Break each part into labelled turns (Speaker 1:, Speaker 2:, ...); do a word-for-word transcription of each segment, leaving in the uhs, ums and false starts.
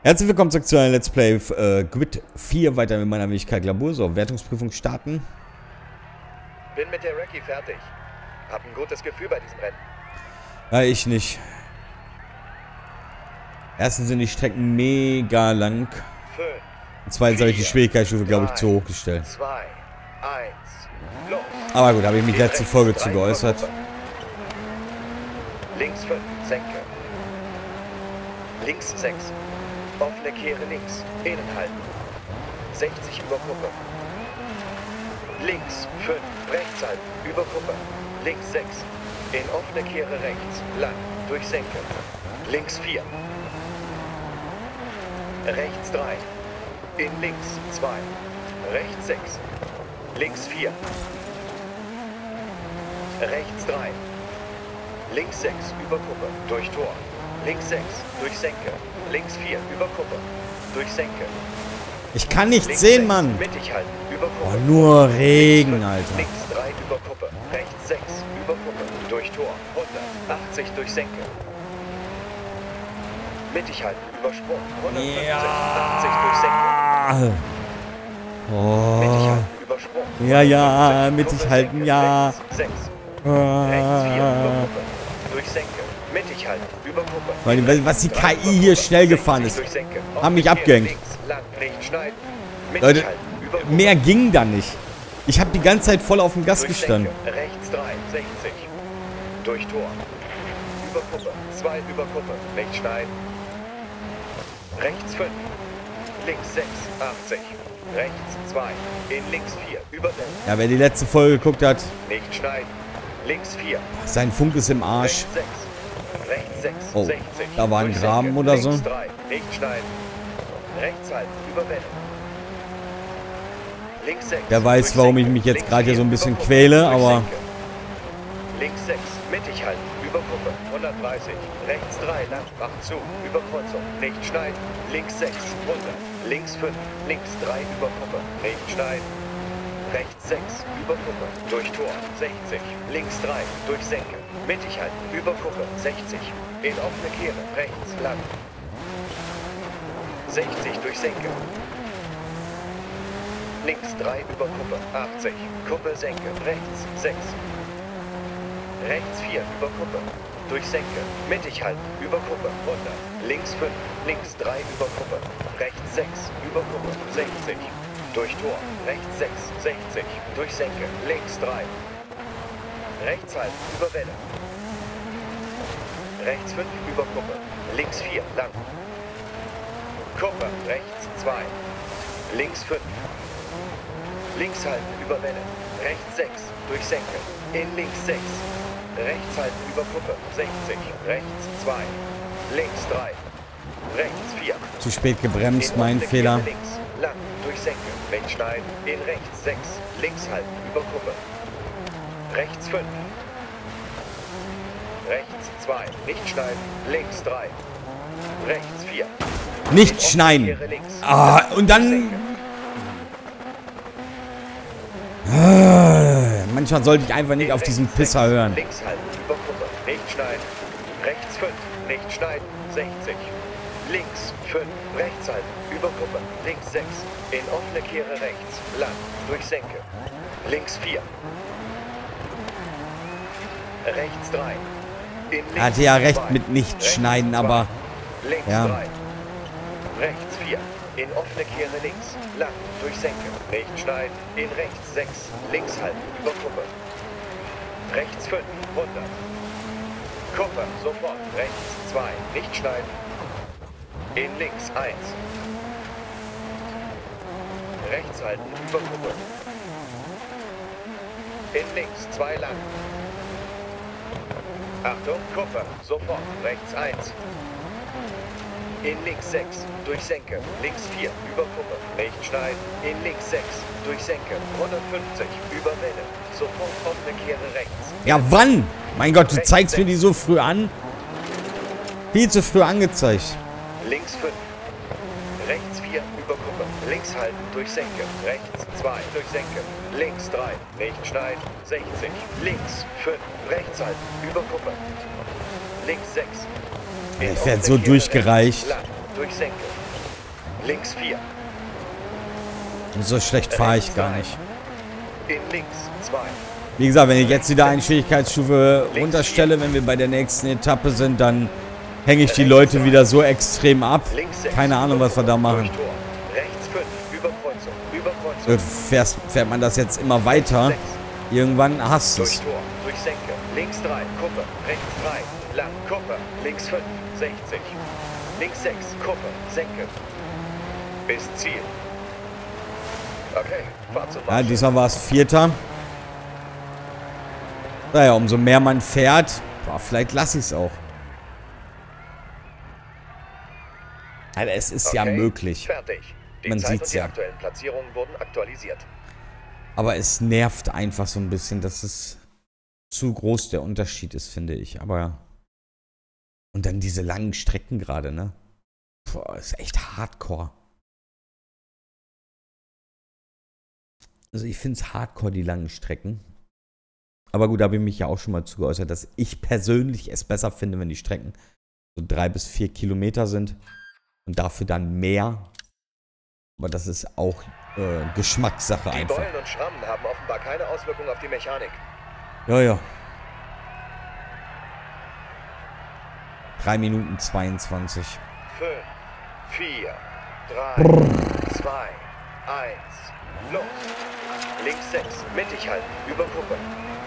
Speaker 1: Herzlich willkommen zu aktuellen Let's Play äh, Grid vier, weiter mit meiner Wenigkeit Labur. So, Wertungsprüfung starten.
Speaker 2: Bin mit der Recce fertig. Hab ein gutes Gefühl bei diesem Rennen.
Speaker 1: Ja, ich nicht. Erstens sind die Strecken mega lang.
Speaker 2: Fünf,
Speaker 1: Und zweitens habe ich die
Speaker 2: vier,
Speaker 1: Schwierigkeitsstufe, glaube ich,
Speaker 2: drei,
Speaker 1: zu hoch gestellt.
Speaker 2: zwei, eins, los.
Speaker 1: Aber gut, habe ich mich
Speaker 2: Geht
Speaker 1: letzte
Speaker 2: rechts,
Speaker 1: Folge
Speaker 2: drei
Speaker 1: zu geäußert.
Speaker 2: über Gruppe. Links fünf, senke. Links sechs. Offene Kehre links. Innen halten. sechzig über Gruppe. Links fünf. Rechts halten. Über Gruppe. Links sechs. In offene Kehre rechts. Lang. Durch Senke. Links vier. Rechts drei. In links zwei. Rechts sechs. Links vier. Rechts drei. Links sechs. Über Gruppe. Durch Tor. Links sechs. Durch Senke. Links vier. Über Gruppe. Durch Senke.
Speaker 1: Ich kann nichts
Speaker 2: Links
Speaker 1: sehen,
Speaker 2: sechs,
Speaker 1: Mann.
Speaker 2: Mittig halten. Über
Speaker 1: Oh,
Speaker 2: Gruppe.
Speaker 1: nur
Speaker 2: Links
Speaker 1: Regen,
Speaker 2: fünf,
Speaker 1: Alter.
Speaker 2: Links drei über Gruppe. Rechts sechs. Über Gruppe. Durch Tor. hundertachtzig durch Senke. Mittig halten. Übersprung. hundertfünfzig. achtzig durch Senke. Mittig
Speaker 1: Oh.
Speaker 2: halten. Übersprung.
Speaker 1: Ja, ja,
Speaker 2: hundertfünfzig,
Speaker 1: mittig
Speaker 2: Gruppe,
Speaker 1: halten,
Speaker 2: Senke.
Speaker 1: ja.
Speaker 2: Rechts sechs. Rechts vier. Über
Speaker 1: Ah.
Speaker 2: Gruppe. Durch Senke. Mittig halten. Über Gruppe.
Speaker 1: Weil, was die
Speaker 2: drei
Speaker 1: K
Speaker 2: über
Speaker 1: I hier
Speaker 2: Gruppe.
Speaker 1: schnell gefahren
Speaker 2: sechzig
Speaker 1: ist.
Speaker 2: durch Senke.
Speaker 1: Haben mich
Speaker 2: Offene Kehre
Speaker 1: abgehängt.
Speaker 2: links, lang, rechts schneiden. Mittig
Speaker 1: Leute,
Speaker 2: halten. Über Gruppe.
Speaker 1: mehr ging da nicht. Ich habe die ganze Zeit voll auf dem Gas
Speaker 2: Durch
Speaker 1: gestanden.
Speaker 2: Senke. Rechts drei, sechzig. Durch Tor. Über Kuppe. zwei über Kuppe. Rechts schneiden. Rechts fünf. Links sechs, achtzig. Rechts zwei. In links vier. Über Welle.
Speaker 1: Ja, wer die letzte Folge geguckt hat,
Speaker 2: Nicht schneiden. Links vier.
Speaker 1: sein Funk ist im Arsch.
Speaker 2: Rechts sechs. Rechts sechs,
Speaker 1: Oh,
Speaker 2: sechzig.
Speaker 1: da war ein
Speaker 2: Durch
Speaker 1: Graben
Speaker 2: Senke.
Speaker 1: oder so.
Speaker 2: Links drei. Nicht schneiden. Rechts halten. Über Welle. Links sechs.
Speaker 1: Wer weiß,
Speaker 2: durch
Speaker 1: warum ich
Speaker 2: Senke.
Speaker 1: mich jetzt
Speaker 2: Links
Speaker 1: gerade hier
Speaker 2: vier.
Speaker 1: so ein bisschen
Speaker 2: Über Kuppe.
Speaker 1: quäle,
Speaker 2: Durch
Speaker 1: aber-
Speaker 2: Senke. Links sechs. Mittig halten. Über Kuppe. hundertdreißig. Rechts drei. Lang. Macht zu. Über Kreuzung. Nicht schneiden. Links sechs. hundert. Links fünf. Links drei. Über Kuppe. Nicht schneiden. Rechts sechs. Über Kuppe. Durch Tor. sechzig. Links drei. Durch Senke. Mittig halten. Über Kuppe. sechzig. In offene Kehre. Rechts. Lang. sechzig durch Senke. Links drei über Kuppe. achtzig. Kuppe Senke. Rechts sechs. Rechts vier über Kuppe. Durch Senke. Mittig halten. Über Kuppe. hundert. Links fünf. Links drei über Kuppe. Rechts sechs. Über Kuppe. sechzig. Durch Tor. Rechts sechs. sechzig. Durch Senke. Links drei. Rechts halten. Über Welle. Rechts fünf über Kuppe. Links vier. Lang. Kuppe. Rechts zwei. Links fünf. Links halten. Über Welle. Rechts sechs. Durch Senke. In links sechs. Rechts halten. Über Kuppe. sechzig. Rechts zwei. Links drei. Rechts vier.
Speaker 1: Zu spät gebremst,
Speaker 2: In
Speaker 1: mein
Speaker 2: offene
Speaker 1: Fehler.
Speaker 2: Kehre links. Lang. Durch Senke. Rechts schneiden. In rechts sechs. Links halten. Über Kuppe. Rechts fünf. Rechts zwei. Nicht schneiden. Links drei. Rechts vier.
Speaker 1: Nicht schneiden. Ah, und dann... Ah, manchmal sollte ich einfach nicht auf diesen Pisser hören.
Speaker 2: Links halten. Über Kuppe. Nicht schneiden. Rechts fünf. Nicht schneiden. sechzig. Links fünf. Rechts halten. Über Kuppe. Links sechs. In offene Kehre rechts. Lang. Durch Senke. Links vier. Rechts drei. In links
Speaker 1: Er hatte ja recht
Speaker 2: zwei.
Speaker 1: mit nicht
Speaker 2: Rechts
Speaker 1: schneiden,
Speaker 2: zwei.
Speaker 1: aber...
Speaker 2: Links
Speaker 1: Ja.
Speaker 2: drei. Rechts vier. In offene Kehre links. Lang. Durch Senke. Nicht schneiden. In rechts sechs. Links halten. Über Kuppe. Rechts fünf. hundert. Kuppe. Sofort. Rechts zwei. Nicht schneiden. In links eins. Rechts halten. Über Kuppe. In links zwei lang. Achtung. Kuppe. Sofort. Rechts eins. In links sechs, durch Senke, links vier, über Kuppe, nicht schneiden, in links sechs, durch Senke, hundertfünfzig, über Welle, sofort offene Kehre rechts.
Speaker 1: Ja, wann? Mein Gott, du zeigst mir die so früh an. Viel zu früh angezeigt.
Speaker 2: Links fünf, rechts vier, über Kuppe, links halten, durch Senke, rechts zwei, durch Senke, links drei, nicht schneiden, sechzig, links fünf, rechts halten, über Kuppe, links sechs.
Speaker 1: Ich werde so durchgereicht.
Speaker 2: Lang, durch Senke. Links vier.
Speaker 1: So schlecht fahre ich gar nicht.
Speaker 2: In links zwei.
Speaker 1: Wie gesagt, wenn ich jetzt wieder eine Schwierigkeitsstufe runterstelle, wenn wir bei der nächsten Etappe sind, dann hänge ich die Leute wieder so extrem ab. Keine Ahnung, was wir da machen.
Speaker 2: Rechts fünf. Überkreuzung. Überkreuzung.
Speaker 1: Fährst, fährt man das jetzt immer weiter, irgendwann hast du es.
Speaker 2: Durch Tor. Durch Senke. Links drei. Kuppe. Rechts drei. Lang. Kuppe. Links fünf. sechzig. Links sechs. Kuppe. Senke. Bis Ziel. Okay. Fahrt zum
Speaker 1: Ja,
Speaker 2: Marsch.
Speaker 1: diesmal war es Vierter. Naja, umso mehr man fährt, boah, vielleicht lasse ich es auch. Also es ist
Speaker 2: Okay,
Speaker 1: ja möglich.
Speaker 2: Fertig. Die
Speaker 1: Man
Speaker 2: Zeit
Speaker 1: sieht's
Speaker 2: und die
Speaker 1: ja.
Speaker 2: aktuellen Platzierungen wurden aktualisiert.
Speaker 1: Aber es nervt einfach so ein bisschen, dass es zu groß der Unterschied ist, finde ich. Aber und dann diese langen Strecken gerade, ne? Boah, ist echt hardcore. Also ich finde es hardcore, die langen Strecken. Aber gut, da habe ich mich ja auch schon mal zu geäußert, dass ich persönlich es besser finde, wenn die Strecken so drei bis vier Kilometer sind. Und dafür dann mehr. Aber das ist auch äh, Geschmackssache
Speaker 2: Die
Speaker 1: einfach.
Speaker 2: Beulen und Schrammen haben offenbar keine Auswirkung auf die Mechanik.
Speaker 1: Ja, ja. drei Minuten zweiundzwanzig.
Speaker 2: fünf, vier, drei, zwei, eins, los. Links sechs, mittig halten, über Kuppe.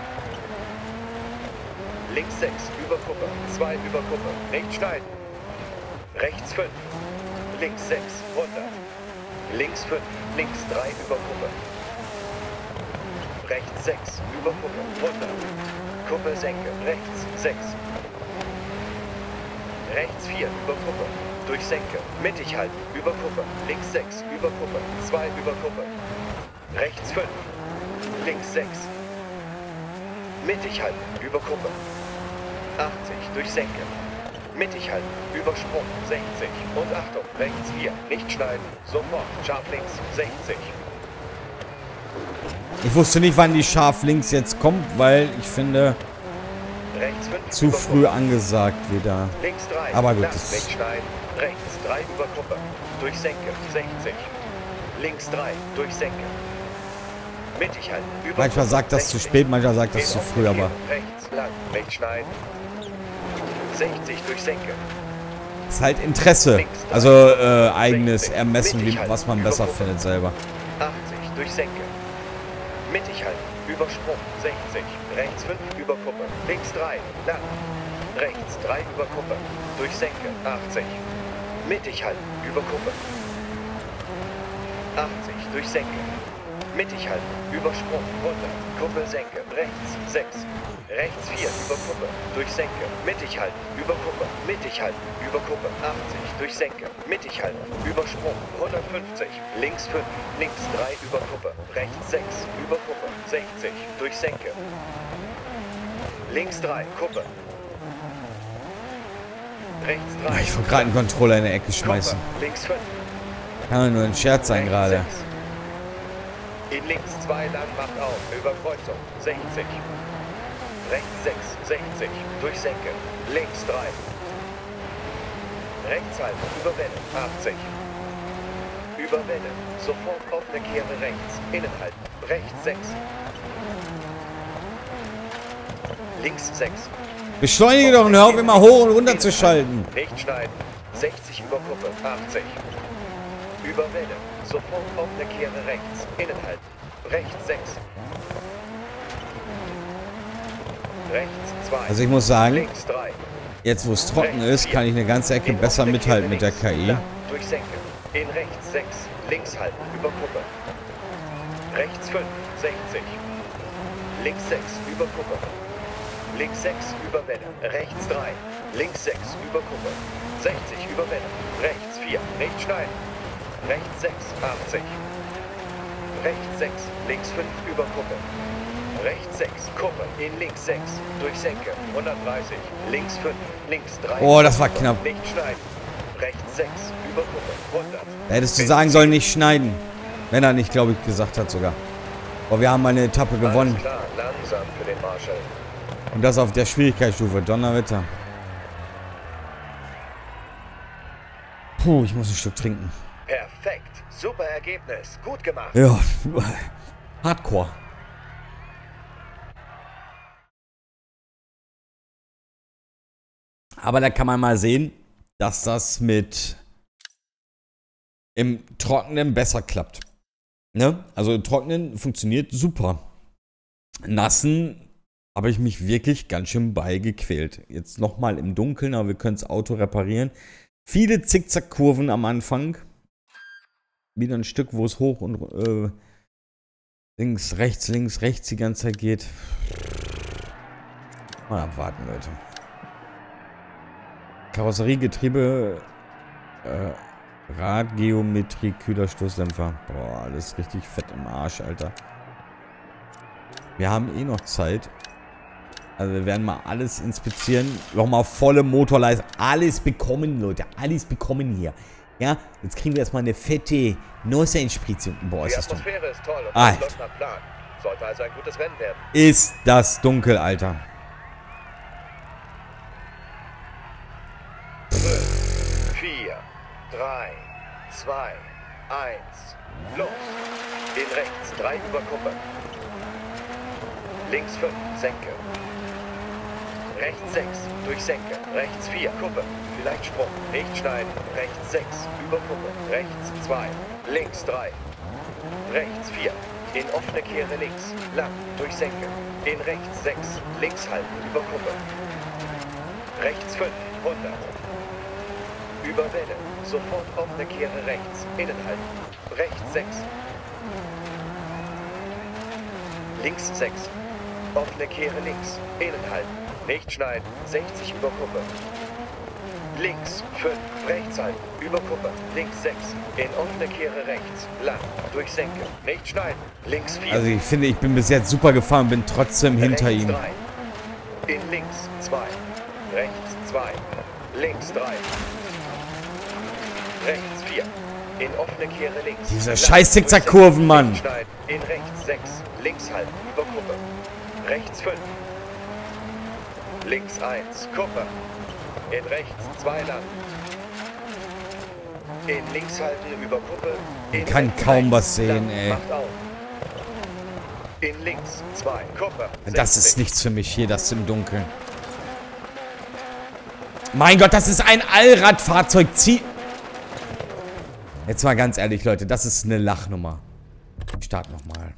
Speaker 2: Links sechs, über Kuppe, zwei über Kuppe, rechts schneiden. Rechts fünf, links sechs, hundert. Links fünf, links drei über Kuppe. Rechts sechs, über Kuppe, hundert. Kuppe senke, rechts sechs. Rechts vier, über Kuppe, durch Senke, mittig halten, über Kuppe, links sechs, über Kuppe, zwei über Kuppe. Rechts fünf, links sechs. Mittig halten, über Kuppe. achtzig, durch Senke. Mittig halten, Übersprung, sechzig. Und Achtung, rechts vier, nicht schneiden, sofort, scharf links, sechzig.
Speaker 1: Ich wusste nicht, wann die scharf links jetzt kommt, weil ich finde,
Speaker 2: Rechts fünf,
Speaker 1: zu
Speaker 2: über
Speaker 1: früh
Speaker 2: Kuppe.
Speaker 1: angesagt wieder.
Speaker 2: Links drei,
Speaker 1: Aber gut,
Speaker 2: lang,
Speaker 1: das-
Speaker 2: nicht schneiden, rechts drei über Kuppe, durch Senke, sechzig. Links drei, durch Senke. Mittig halten, über
Speaker 1: Manchmal
Speaker 2: Kuppe,
Speaker 1: sagt das zu
Speaker 2: sechzig.
Speaker 1: spät, manchmal sagt das
Speaker 2: In
Speaker 1: zu
Speaker 2: offene
Speaker 1: früh, aber
Speaker 2: Kehre, rechts lang, rechts schneiden. sechzig durch Senke.
Speaker 1: es ist halt Interesse. Also äh, eigenes Ermessen, wie, was man besser findet selber.
Speaker 2: achtzig durch Senke. Mittig halten, Übersprung, sechzig. Rechts fünf über Kuppe. Links drei, lang. Rechts drei über Kuppe. Durch Senke, achtzig. Mittig halten, über Kuppe. achtzig durch Senke. Mittig halten, Übersprung, hundert. Kuppe, Senke, rechts, sechs. Rechts vier, über Kuppe, durch Senke. Mittig halten, über Kuppe. Mittig halten, über Kuppe. achtzig durch Senke. Mittig halten, Übersprung, hundertfünfzig. Links fünf, links drei über Kuppe. Rechts sechs, über Kuppe. sechzig durch Senke. Links drei, Kuppe. Rechts drei.
Speaker 1: Ich wollte gerade einen Controller in der Ecke schmeißen.
Speaker 2: Kuppe, links fünf.
Speaker 1: Kann doch nur ein Scherz sein
Speaker 2: Rechts
Speaker 1: gerade.
Speaker 2: sechs. In links zwei lang macht auf, Überkreuzung, sechzig. Rechts sechs, sechzig, durch Senke, links drei. Rechts halten, über Welle, achtzig. Über Welle, sofort offene Kehre rechts, innen halten, rechts sechs. Links sechs.
Speaker 1: Beschleunige doch und hör auf, immer hoch und runter zu schalten.
Speaker 2: Nicht schneiden, sechzig über Kuppe, achtzig. Über Welle, sofort offene Kehre rechts, innen halten, rechts sechs. Rechts zwei.
Speaker 1: Also ich muss sagen,
Speaker 2: Links drei.
Speaker 1: jetzt wo es trocken ist, kann ich eine ganze Ecke
Speaker 2: In
Speaker 1: besser
Speaker 2: offene
Speaker 1: mithalten
Speaker 2: Kehre
Speaker 1: mit der
Speaker 2: links,
Speaker 1: K I.
Speaker 2: lang, durch Senke. In rechts sechs. Links halten. Über Kuppe. Rechts fünf. sechzig. Links sechs. Über Kuppe. Links sechs. Über Welle. Rechts drei. Links sechs. Über Kuppe. sechzig. Über Welle. Rechts vier. Nicht schneiden. Rechts sechs. achtzig. Rechts sechs. Links fünf. Über Kuppe. Rechts sechs, Kuppe, in links sechs, durch Senke, hundertdreißig, links fünf, links drei.
Speaker 1: Oh, das war knapp.
Speaker 2: Nicht schneiden. Rechts sechs, über Kuppe, hundert.
Speaker 1: Da hättest du sagen sollen, nicht schneiden. Wenn er nicht, glaube ich, gesagt hat sogar. Oh, wir haben mal eine Etappe gewonnen.
Speaker 2: Alles klar, langsam für den Marshall.
Speaker 1: Und das auf der Schwierigkeitsstufe. Donnerwetter. Puh, ich muss ein Stück trinken.
Speaker 2: Perfekt. Super Ergebnis. Gut gemacht.
Speaker 1: Ja, Hardcore. Aber da kann man mal sehen, dass das mit im Trockenen besser klappt. Ne? Also im Trockenen funktioniert super. Nassen habe ich mich wirklich ganz schön beigequält. Jetzt nochmal im Dunkeln, aber wir können das Auto reparieren. Viele Zickzackkurven am Anfang. Wieder ein Stück, wo es hoch und äh, links, rechts, links, rechts die ganze Zeit geht. Mal abwarten, Leute. Karosserie, Getriebe, äh, Radgeometrie, Kühler, Stoßdämpfer. Boah, alles richtig fett im Arsch, Alter. Wir haben eh noch Zeit. Also wir werden mal alles inspizieren. Nochmal volle Motorleistung. Alles bekommen, Leute. Alles bekommen hier. Ja, jetzt kriegen wir erstmal eine fette Nossenspritzung. Boah, ist
Speaker 2: Die
Speaker 1: das dunkel.
Speaker 2: Atmosphäre ist toll und
Speaker 1: Alter.
Speaker 2: läuft nach Plan. Sollte also ein gutes Rennen werden.
Speaker 1: Ist das dunkel, Alter.
Speaker 2: vier, drei, zwei, eins, los. In rechts, drei über Kuppe. Links fünf, Senke. Rechts sechs, durch Senke. Rechts vier, Kuppe. Vielleicht Sprung, nicht schneiden. Rechts sechs, über Kuppe. Rechts zwei, links drei. Rechts vier, in offene Kehre links. Lang, durch Senke. In rechts sechs, links halten, über Kuppe. Rechts fünf, hundert. Über Welle. Sofort offene Kehre rechts. Innen halten. Rechts sechs. Links sechs. Offene Kehre links. Innen halten. Nicht schneiden. sechzig über Kuppe. Links fünf. Rechts halten. Über Kuppe. Links sechs. In offene Kehre rechts. Lang. Durch Senke. Nicht schneiden. Links vier.
Speaker 1: Also ich finde, ich bin bis jetzt super gefahren, bin trotzdem hinter
Speaker 2: rechts
Speaker 1: ihm.
Speaker 2: drei. In links zwei. Rechts zwei. Links drei. Rechts vier. In offene Kehre links.
Speaker 1: Diese
Speaker 2: Lang,
Speaker 1: scheiß
Speaker 2: durch
Speaker 1: Zickzackkurven,
Speaker 2: Senke,
Speaker 1: Mann.
Speaker 2: nicht schneiden. In rechts sechs. Links halten. Über Kuppe. Rechts fünf. Links eins. Kuppe. In rechts zwei lang. In links halten. Über Kuppe. In
Speaker 1: Ich kann
Speaker 2: rechts
Speaker 1: kaum
Speaker 2: eins,
Speaker 1: was sehen,
Speaker 2: lang,
Speaker 1: ey.
Speaker 2: Macht auf. In links zwei. Kuppe.
Speaker 1: Das ist
Speaker 2: sechzig.
Speaker 1: nichts für mich hier, das im Dunkeln. Mein Gott, das ist ein Allradfahrzeug. Zieh... Jetzt mal ganz ehrlich, Leute, das ist eine Lachnummer. Ich starte nochmal.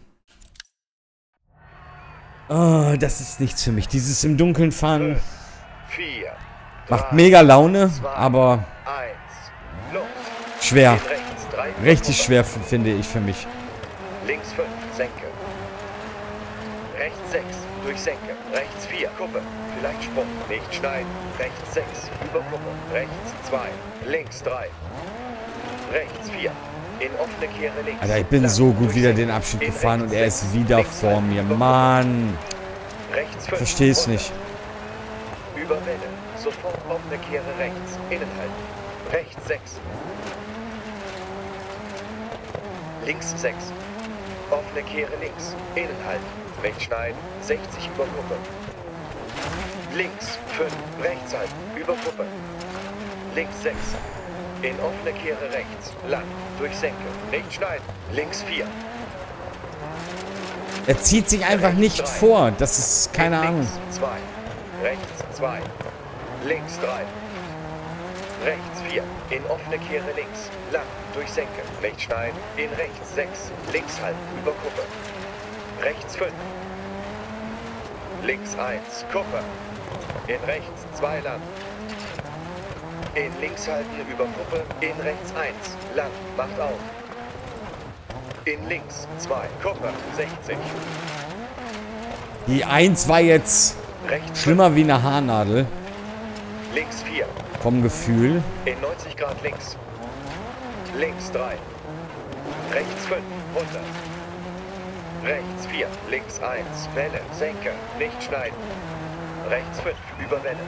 Speaker 1: Oh, das ist nichts für mich. Dieses im Dunkeln fahren
Speaker 2: vier.
Speaker 1: macht
Speaker 2: drei,
Speaker 1: mega Laune,
Speaker 2: zwei,
Speaker 1: aber
Speaker 2: eins. Los.
Speaker 1: schwer.
Speaker 2: In rechts drei.
Speaker 1: Richtig
Speaker 2: Kuppe.
Speaker 1: schwer, f- finde ich für mich.
Speaker 2: Links fünf. Senke. Rechts sechs. Durch Senke. Rechts vier. Kuppe. Vielleicht Sprung. Nicht schneiden. Rechts sechs. Über Kuppe. Rechts zwei. Links drei. Rechts vier. In offene Kehre links.
Speaker 1: Alter, ich bin
Speaker 2: Lang,
Speaker 1: so gut
Speaker 2: durch
Speaker 1: wieder
Speaker 2: Senke.
Speaker 1: den Abschnitt
Speaker 2: In
Speaker 1: gefahren und
Speaker 2: rechts
Speaker 1: er ist
Speaker 2: sechs.
Speaker 1: wieder
Speaker 2: Links
Speaker 1: vor
Speaker 2: halten.
Speaker 1: mir.
Speaker 2: Über Kuppe.
Speaker 1: Mann.
Speaker 2: Rechts fünf.
Speaker 1: Versteh's
Speaker 2: hundert.
Speaker 1: nicht.
Speaker 2: Über Welle. Sofort offene Kehre rechts. Innen halten. Rechts sechs. Links sechs. Offene Kehre links. Innen halten. Rechts schneiden. sechzig über Kuppe. Links fünf. Rechts halten. Über Kuppe. Links sechs. In offene Kehre rechts. Lang. Durch Senke. Nicht schneiden. Links vier.
Speaker 1: Er zieht sich einfach nicht vor. Das ist keine Ahnung.
Speaker 2: Links zwei. Rechts zwei. Links drei. Rechts vier. In offene Kehre links. Lang. Durch Senke. Nicht schneiden. In rechts sechs. Links halten. Über Kuppe. Rechts fünf. Links eins. Kuppe. In rechts zwei lang. In links halten. Über Kuppe. In rechts eins. Lang. Macht auf. In links zwei. Kuppe. sechzig.
Speaker 1: Die eins war jetzt
Speaker 2: Rechts
Speaker 1: schlimmer wie eine Haarnadel.
Speaker 2: fünf. Links vier.
Speaker 1: Vom Gefühl.
Speaker 2: In neunzig Grad links. Links drei. Rechts fünf. hundert. Rechts vier. Links eins. Welle. Senke. Nicht schneiden. Rechts fünf. Über Welle.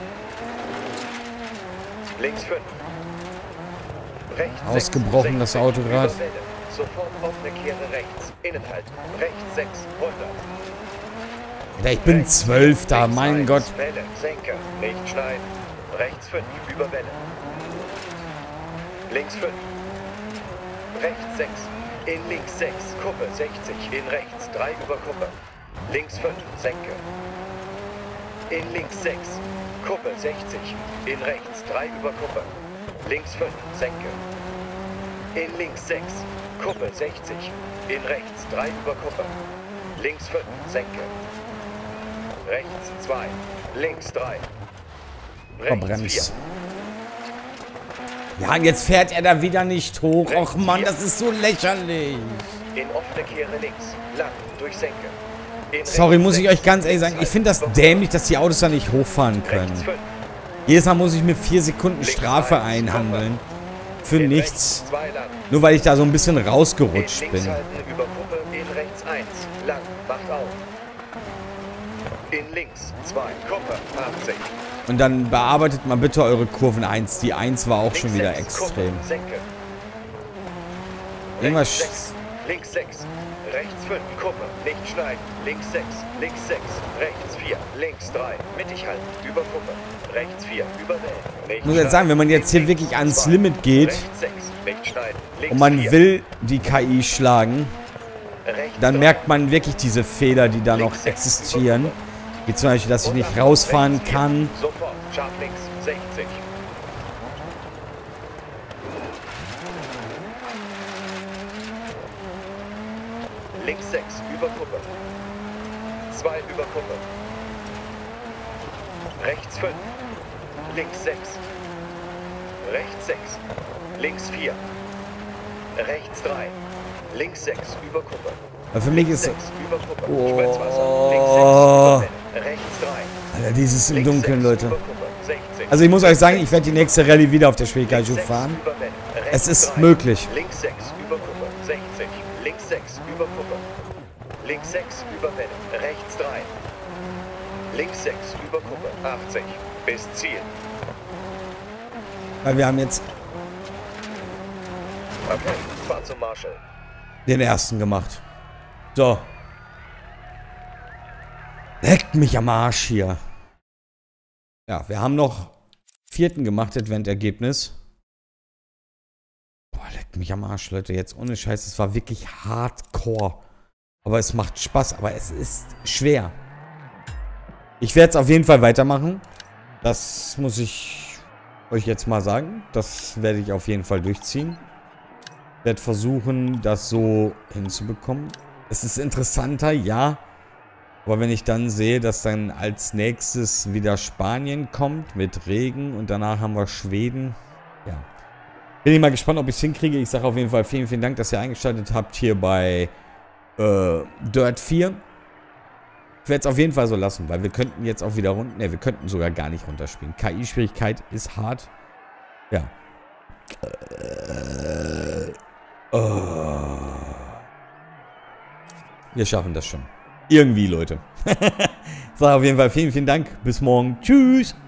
Speaker 2: Links fünf. Rechts sechs.
Speaker 1: Ausgebrochen, das
Speaker 2: sechzig.
Speaker 1: Autograd.
Speaker 2: Über Welle. Sofort offene Kehre rechts. Innen halten. Rechts sechs. hundert.
Speaker 1: Alter, ich bin
Speaker 2: Rechts
Speaker 1: Zwölfter,
Speaker 2: links
Speaker 1: mein
Speaker 2: eins.
Speaker 1: Gott.
Speaker 2: Welle. Senke. Nicht schneiden. Rechts fünf. Über Welle. Links fünf. rechts sechs, in links sechs, Kuppe sechzig, in rechts drei über Kuppe, links fünf, senke, in links sechs, Kuppe sechzig, in rechts drei über Kuppe, links fünf, senke, in links sechs, Kuppe sechzig, in rechts drei über Kuppe, links fünf, senke, rechts zwei, links drei, rechts vier.
Speaker 1: Ja, und jetzt fährt er da wieder nicht hoch. Och Mann, das ist so lächerlich.
Speaker 2: In offene Kehre links, lang, durch Senke. In
Speaker 1: Sorry, muss ich euch ganz ehrlich sagen, ich finde das dämlich, dass die Autos da nicht hochfahren können. Jedes Mal muss ich mir vier Sekunden Strafe einhandeln. Für nichts. Nur weil ich da so ein bisschen rausgerutscht bin.
Speaker 2: Über Kuppe, in rechts eins, lang, macht auf. In links zwei, Kuppe, achtzig.
Speaker 1: Und dann bearbeitet mal bitte eure Kurven eins. Die eins war auch schon wieder extrem. Irgendwas.
Speaker 2: Links sechs, rechts fünf, Kuppe, nicht schneiden. Links sechs, links sechs, rechts vier, links drei, mittig halten, über Kuppe, rechts vier, über Wellen.
Speaker 1: Ich muss jetzt sagen, wenn man jetzt hier wirklich ans Limit geht und man will die K I schlagen, dann merkt man wirklich diese Fehler, die da noch existieren. Wie zum Beispiel, dass ich nicht rausfahren kann.
Speaker 2: Sofort, scharf links, sechzig. Links sechs, über Kuppe. zwei über Kuppe. Rechts fünf. Links sechs. Rechts sechs. Links vier. Rechts drei. Links sechs, über Kuppe.
Speaker 1: Aber für mich ist
Speaker 2: sechs, über Kuppe.
Speaker 1: Oh.
Speaker 2: Schmelzwasser. Links sechs, über Welle. Rechts drei.
Speaker 1: Alter, dieses im
Speaker 2: Links
Speaker 1: Dunkeln,
Speaker 2: sechs,
Speaker 1: Leute.
Speaker 2: über Kuppe. sechzig.
Speaker 1: Also ich muss euch sagen, ich werde die nächste Rallye wieder auf der Schwierigkeitsstufe fahren. Es ist möglich.
Speaker 2: Links sechs, über Kuppe. sechzig. Links sechs, über Kuppe. Links sechs, über Welle. Rechts drei. Links sechs, über Kuppe. achtzig. Bis Ziel.
Speaker 1: Weil wir haben jetzt
Speaker 2: Okay, fahr zum Marshall.
Speaker 1: den ersten gemacht. So. Leckt mich am Arsch hier. Ja, wir haben noch vierten gemacht, Advent-Ergebnis. Boah, leckt mich am Arsch, Leute. Jetzt ohne Scheiß, es war wirklich hardcore. Aber es macht Spaß, aber es ist schwer. Ich werde es auf jeden Fall weitermachen. Das muss ich euch jetzt mal sagen. Das werde ich auf jeden Fall durchziehen. Ich werde versuchen, das so hinzubekommen. Es ist interessanter, ja. Aber wenn ich dann sehe, dass dann als nächstes wieder Spanien kommt mit Regen und danach haben wir Schweden. Ja. Bin ich mal gespannt, ob ich es hinkriege. Ich sage auf jeden Fall vielen, vielen Dank, dass ihr eingeschaltet habt hier bei äh, Dirt vier. Ich werde es auf jeden Fall so lassen, weil wir könnten jetzt auch wieder runter. Ne, wir könnten sogar gar nicht runterspielen. K I-Schwierigkeit ist hart. Ja. Äh, oh. Wir schaffen das schon. Irgendwie, Leute. Ich sage auf jeden Fall vielen, vielen Dank. Bis morgen. Tschüss.